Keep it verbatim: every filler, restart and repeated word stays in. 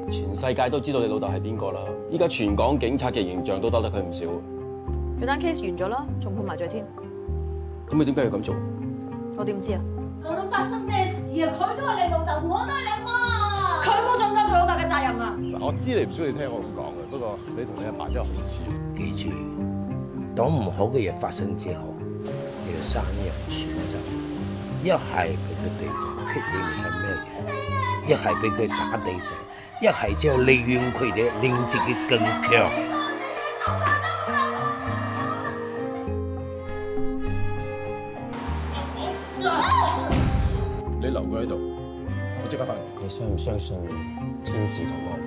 全世界都知道你老豆係邊個啦。依家全港警察嘅形象都得得佢唔少。 佢單 case 完咗啦，仲判埋罪添。 咁你點解要咁做？ 我點知啊？ 無論發生咩事啊，佢都係你老豆，我都係你阿媽。 佢冇盡到做老豆嘅責任啊！ 嗱，我知你唔中意聽我咁講嘅，不過你同你阿爸真係好似。 記住，當唔好嘅嘢發生之後，你要三樣選擇：一係俾佢對付，決定你係咩嘢；一係俾佢打地成；一係就利用佢哋令自己更強。 你留佢喺度，我即刻翻嚟。 你相唔相信天使同魔鬼？